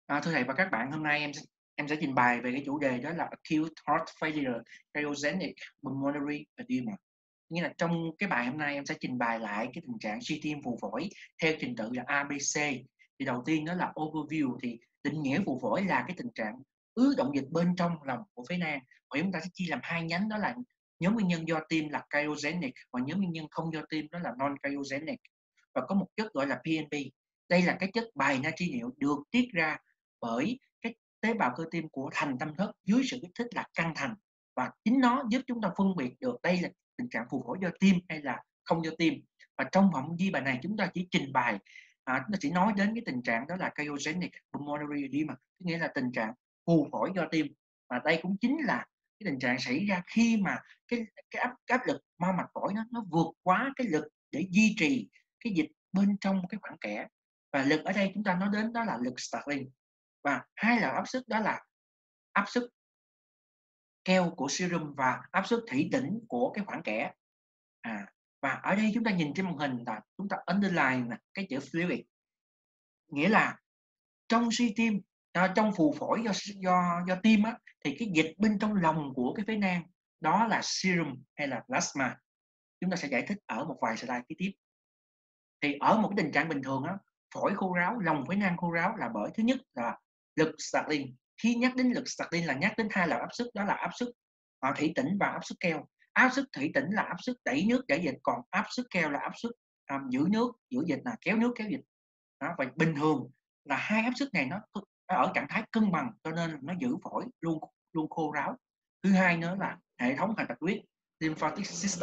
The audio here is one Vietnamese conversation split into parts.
Thưa thầy và các bạn, hôm nay em sẽ trình bày về cái chủ đề đó là acute heart failure cryogenic pulmonary edema. Nghĩa là trong cái bài hôm nay em sẽ trình bày lại cái tình trạng suy tim phù phổi theo trình tự là ABC. Thì đầu tiên đó là overview, thì định nghĩa phù phổi là cái tình trạng ứ động dịch bên trong lòng của phế nang. Và chúng ta sẽ chia làm hai nhánh, đó là nhóm nguyên nhân do tim là cryogenic và nhóm nguyên nhân không do tim đó là non cryogenic. Và có một chất gọi là PNP. Đây là cái chất bài natri niệu được tiết ra bởi cái tế bào cơ tim của thành tâm thất dưới sự kích thích là căng thành, và chính nó giúp chúng ta phân biệt được đây là tình trạng phù phổi do tim hay là không do tim. Và trong phạm vi bài này chúng ta chỉ trình bày, chúng ta chỉ nói đến cái tình trạng đó là cryogenic pulmonary edema, tức nghĩa là tình trạng phù phổi do tim. Và đây cũng chính là cái tình trạng xảy ra khi mà cái áp lực mau mạch phổi nó vượt quá cái lực để duy trì cái dịch bên trong cái khoảng kẽ. Và lực ở đây chúng ta nói đến đó là lực Starling. Và hai loại áp suất đó là áp suất keo của serum và áp suất thủy tĩnh của cái khoảng kẽ. Và ở đây chúng ta nhìn trên màn hình là chúng ta underline nè, cái chữ fluid, nghĩa là trong suy tim, trong phù phổi do tim á, thì cái dịch bên trong lòng của cái phế nang đó là serum hay là plasma. Chúng ta sẽ giải thích ở một vài slide kế tiếp. Thì ở một cái tình trạng bình thường á, phổi khô ráo, lòng phế nang khô ráo là bởi thứ nhất là lực Starling. Khi nhắc đến lực Starling là nhắc đến hai loại áp suất, đó là áp suất thủy tĩnh và áp suất keo. Áp suất thủy tĩnh là áp suất đẩy nước đẩy dịch, còn áp suất keo là áp suất giữ nước giữ dịch, là kéo nước kéo dịch. Đó, và bình thường là hai áp suất này nó ở trạng thái cân bằng, cho nên nó giữ phổi luôn luôn khô ráo. Thứ hai nữa là hệ thống hành bạch huyết lymphatic system,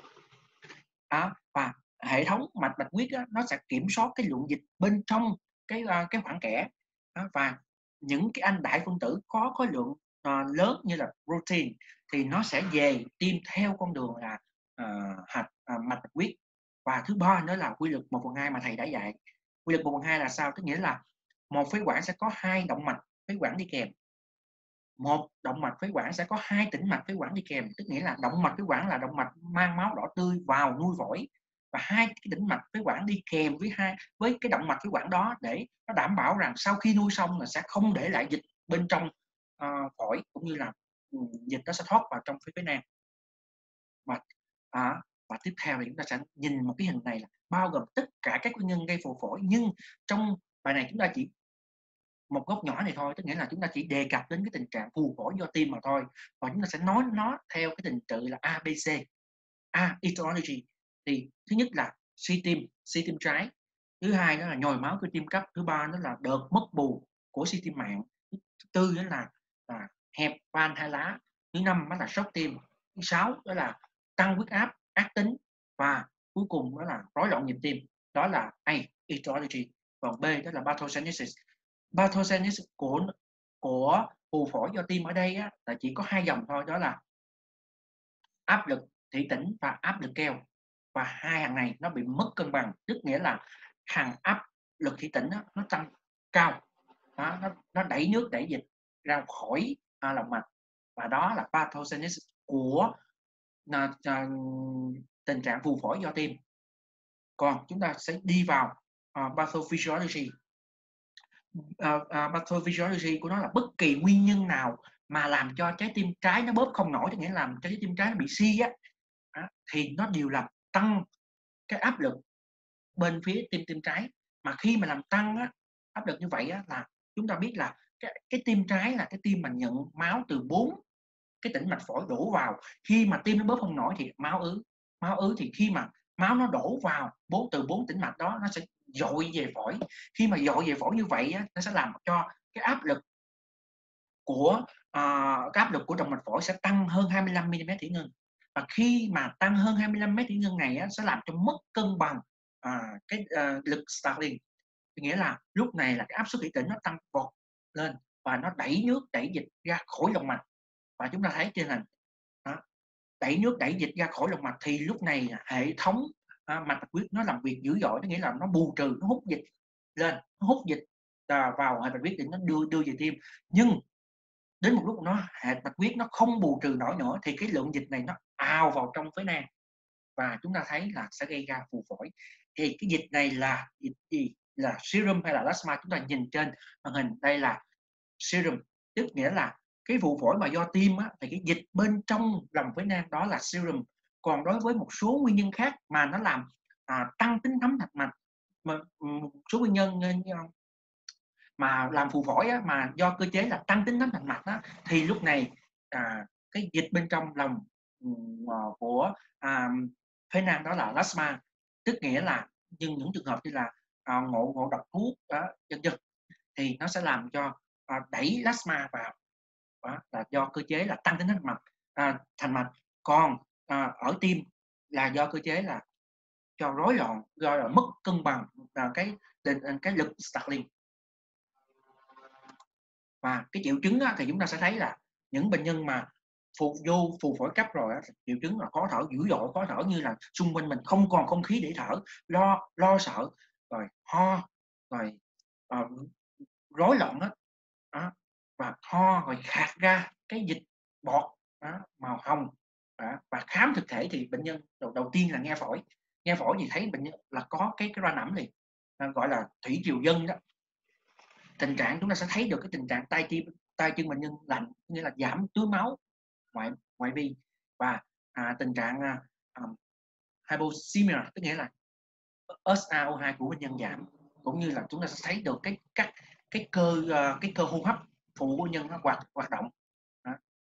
và hệ thống mạch bạch huyết á, nó sẽ kiểm soát cái lượng dịch bên trong cái khoảng kẽ, và những cái anh đại phân tử có khối lượng lớn như là protein thì nó sẽ về tim theo con đường là mạch bạch huyết. Và thứ ba nữa là quy luật 1/2 mà thầy đã dạy. Quy luật 1/2 là sao? Tức nghĩa là một phế quản sẽ có hai động mạch phế quản đi kèm. Một động mạch phế quản sẽ có hai tĩnh mạch phế quản đi kèm, tức nghĩa là động mạch phế quản là động mạch mang máu đỏ tươi vào nuôi phổi, và hai cái tĩnh mạch phế quản đi kèm với cái động mạch phế quản đó, để nó đảm bảo rằng sau khi nuôi xong là sẽ không để lại dịch bên trong phổi, cũng như là dịch nó sẽ thoát vào trong phế nang. Và và tiếp theo thì chúng ta sẽ nhìn một cái hình này là bao gồm tất cả các nguyên nhân gây phù phổi, nhưng trong bài này chúng ta chỉ một góc nhỏ này thôi, tức nghĩa là chúng ta chỉ đề cập đến cái tình trạng phù phổi do tim mà thôi, và chúng ta sẽ nói nó theo cái trình tự là ABC. Etiology thì thứ nhất là suy tim trái, thứ hai đó là nhồi máu cơ tim cấp, thứ ba đó là đợt mất bù của suy tim mạng, thứ tư đó là hẹp van hai lá, thứ năm đó là sốc tim, thứ sáu đó là tăng huyết áp ác tính, và cuối cùng đó là rối loạn nhịp tim. Đó là A, etiology, còn B đó là pathogenesis. Pathogenesis của phù phổi do tim ở đây á, là chỉ có hai dòng thôi, đó là áp lực thủy tĩnh và áp lực keo. Và hai hàng này nó bị mất cân bằng, tức nghĩa là hàng áp lực thủy tĩnh á, nó tăng cao, nó đẩy nước đẩy dịch ra khỏi lòng mạch, và đó là pathogenesis của tình trạng phù phổi do tim. Còn chúng ta sẽ đi vào pathophysiology. Pathophysiology của nó là bất kỳ nguyên nhân nào mà làm cho trái tim trái nó bóp không nổi, tức nghĩa là làm cho trái tim trái nó bị suy thì nó đều làm tăng cái áp lực bên phía tim trái. Mà khi mà làm tăng áp lực như vậy là chúng ta biết là cái tim trái là cái tim mà nhận máu từ 4 cái tĩnh mạch phổi đổ vào. Khi mà tim nó bóp không nổi thì máu ứ thì khi mà máu nó đổ vào từ 4 tĩnh mạch đó, nó sẽ dội về phổi. Khi mà dội về phổi như vậy nó sẽ làm cho cái áp lực của động mạch phổi sẽ tăng hơn 25 mm thủy ngân. Và khi mà tăng hơn 25 mét thủy ngân này sẽ làm cho mất cân bằng lực Starling. Nghĩa là lúc này là cái áp suất thủy tĩnh nó tăng vọt lên và nó đẩy nước đẩy dịch ra khỏi động mạch. Và chúng ta thấy trên hình đẩy nước đẩy dịch ra khỏi động mạch, thì lúc này hệ thống mạch bạch huyết nó làm việc dữ dội, tức nghĩa là nó bù trừ, nó hút dịch lên, nó hút dịch vào hệ bạch huyết để nó đưa về tim. Nhưng đến một lúc hệ bạch huyết nó không bù trừ nổi nữa thì cái lượng dịch này nó ào vào trong phế nang, và chúng ta thấy là sẽ gây ra phù phổi. Thì cái dịch này là dịch gì? là serum hay là plasma, chúng ta nhìn trên màn hình đây là serum, tức nghĩa là cái vụ phổi mà do tiêm á, thì cái dịch bên trong lòng phế nang đó là serum. Còn đối với một số nguyên nhân khác mà nó làm tăng tính thấm thành mạch, mà một số nguyên nhân mà làm phù phổi á, mà do cơ chế là tăng tính thấm thành mạch á, thì lúc này cái dịch bên trong lòng của phế nang đó là plasma, tức nghĩa là những trường hợp như là ngộ độc thuốc đó, vân vân, thì nó sẽ làm cho đẩy plasma vào, đó là do cơ chế là tăng tính thành mạch, thành mạch. Còn ở tim là do cơ chế là cho rối loạn, do là mất cân bằng cái lực Starling. Và cái triệu chứng á, thì chúng ta sẽ thấy là những bệnh nhân mà vô phù phổi cấp rồi á, triệu chứng là khó thở dữ dội, khó thở như là xung quanh mình không còn không khí để thở, lo sợ, rồi ho, rồi rối loạn hết, đó, và ho rồi khạc ra cái dịch bọt đó, màu hồng đó. Và khám thực thể thì bệnh nhân đầu tiên là nghe phổi thì thấy bệnh nhân là có cái răng nẩm liền, gọi là thủy triều dân đó. Tình trạng chúng ta sẽ thấy được cái tình trạng tay chân bệnh nhân lạnh, nghĩa là giảm tưới máu ngoại vi, và tình trạng hypoxemia, tức nghĩa là SaO2 của bệnh nhân giảm, cũng như là chúng ta sẽ thấy được cái cơ hô hấp phụ của bệnh nhân nó hoạt động. Đó.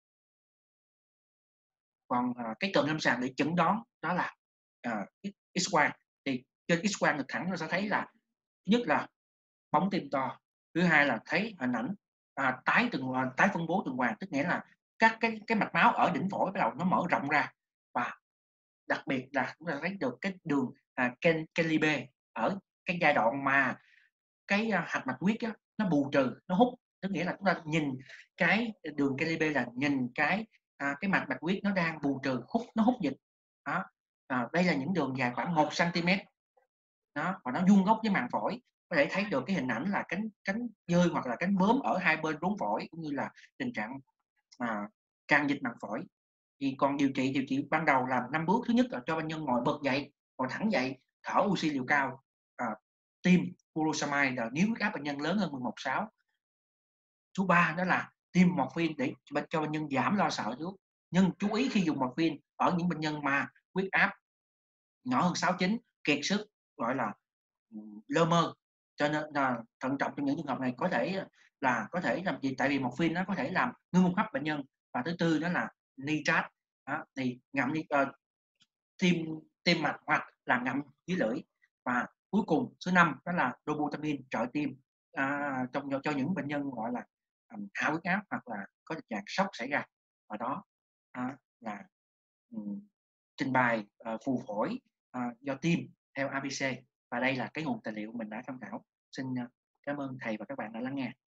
Còn cái cận lâm sàng để chẩn đoán đó là X-quang, thì trên X-quang ngực thẳng nó sẽ thấy là thứ nhất là bóng tim to, thứ hai là thấy hình ảnh tái phân bố tuần hoàn, tức nghĩa là các cái mạch máu ở đỉnh phổi bắt đầu nó mở rộng ra, và đặc biệt là chúng ta thấy được cái đường Kelibe ở cái giai đoạn mà cái hạch mạch huyết á, nó bù trừ, nó hút, tức nghĩa là chúng ta nhìn cái đường Kelibe là nhìn cái mạch bạch huyết nó đang bù trừ, nó hút dịch đó. Đây là những đường dài khoảng 1 cm đó, và nó vuông góc với màng phổi, có thể thấy được cái hình ảnh là cánh dơi hoặc là cánh bướm ở hai bên rốn phổi, cũng như là tình trạng tràn dịch màng phổi. Thì còn điều trị ban đầu làm 5 bước. Thứ nhất là cho bệnh nhân ngồi bật dậy, ngồi thẳng dậy, thở oxy liều cao, tiêm furosemide là nếu huyết áp bệnh nhân lớn hơn 11,6. Thứ ba đó là tiêm morphine để cho bệnh nhân giảm lo sợ trước. Nhưng chú ý khi dùng morphine ở những bệnh nhân mà huyết áp nhỏ hơn 6,9, kiệt sức, gọi là lơ mơ, cho nên là thận trọng trong những trường hợp này, có thể làm gì, tại vì morphine nó có thể làm ngưng hô hấp bệnh nhân. Và thứ tư đó là nitrat, thì ngậm tiêm tiêm mạch hoặc là ngậm dưới lưỡi. Và cuối cùng số 5 đó là dobutamine trợ tim cho những bệnh nhân gọi là hạ huyết áp hoặc là có tình trạng sốc xảy ra. Và đó là trình bày phù phổi do tim theo ABC, và đây là cái nguồn tài liệu mình đã tham khảo. Xin cảm ơn thầy và các bạn đã lắng nghe.